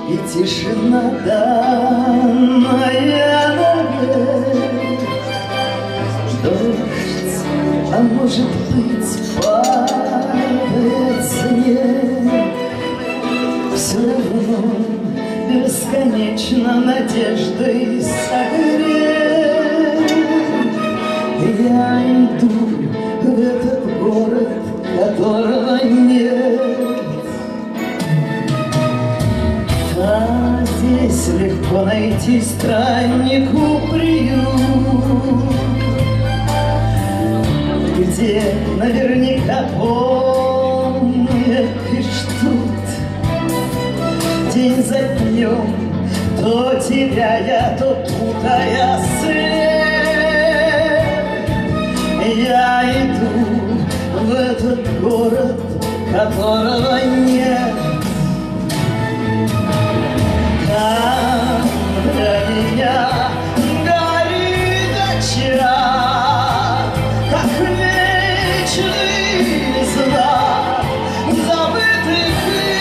и тишина данная навек. Дождь, а может быть, падает снег. Все равно бесконечно надеждой согреть. Я иду в этот город, которого нет. А здесь легко найти страннику приют, где наверняка помнят и ждут день за днем, то теряя, то путая след. Я иду в этот город, которого нет. Там для меня горит очаг, как вечный знак забытых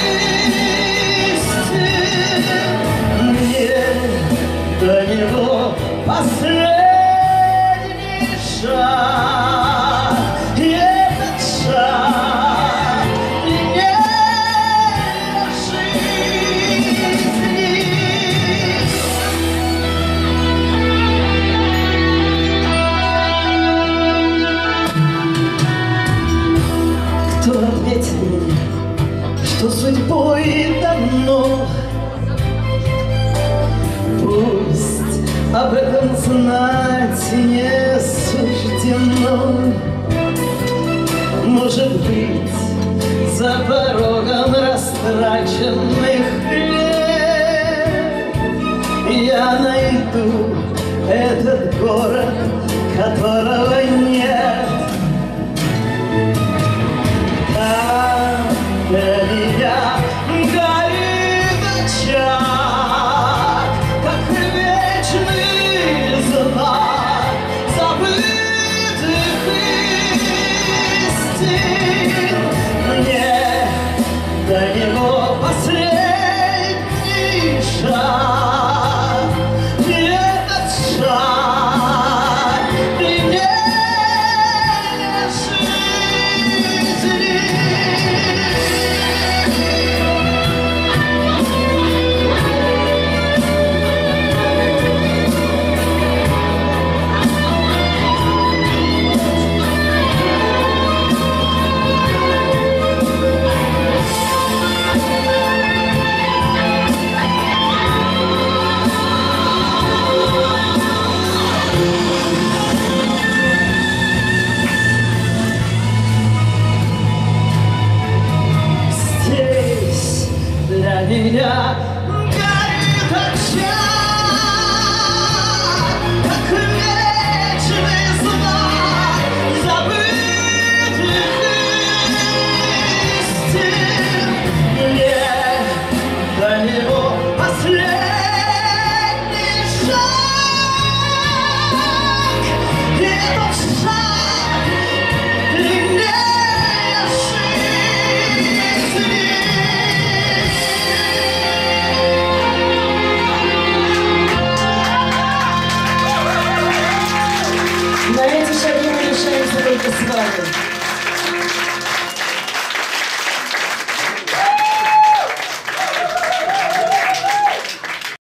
истин. Мне до него последний шаг, и этот шаг длиннее жизни. Кто ответит мне, что судьбой давно? Пусть об этом знать не суждено. Может быть, за порогом растраченных лет я найду этот город, которого нет. Там для меня горит очаг, как вечный знак забытых истин. Мне до него последний шаг, и этот шаг длиннее жизни. Для меня горит очаг, как вечный знак забытых истин. Мне до него последний шаг, и этот шаг длиннее жизни. На эти шаги мы решаемся только с вами.